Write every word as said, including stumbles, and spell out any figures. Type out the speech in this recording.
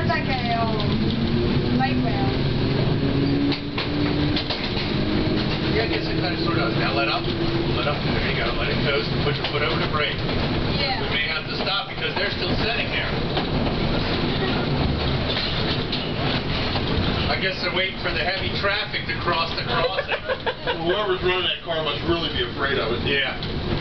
looks like a um, light rail. Yeah, I guess it kind of sort of does. Now let up. Let up. There you go. Let it coast. Put your foot over the brake. Yeah. We may have to stop because they're still sitting there. I guess they're waiting for the heavy traffic to cross the crossing. Whoever's running that car must really be afraid of it. Yeah.